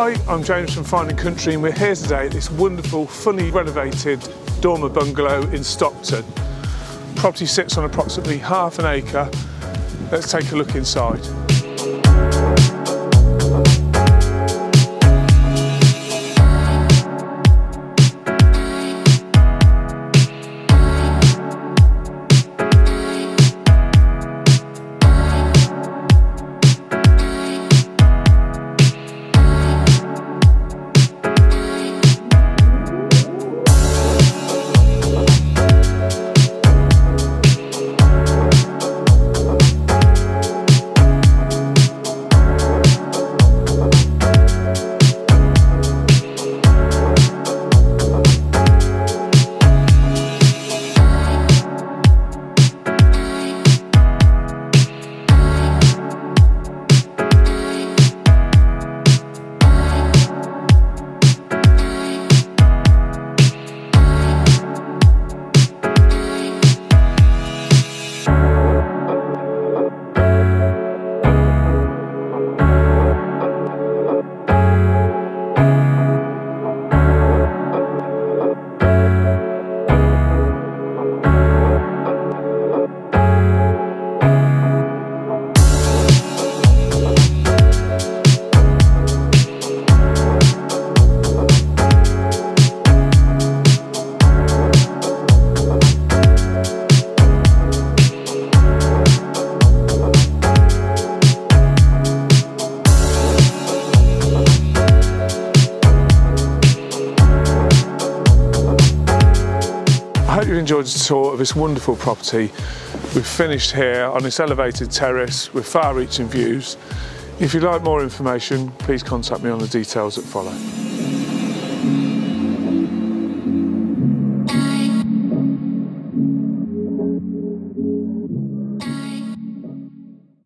Hi, I'm James from Finding Country and we're here today at this wonderful, fully renovated dormer bungalow in Stockton. Property sits on approximately half an acre. Let's take a look inside. I hope you enjoyed the tour of this wonderful property. We've finished here on this elevated terrace with far-reaching views. If you'd like more information, please contact me on the details that follow.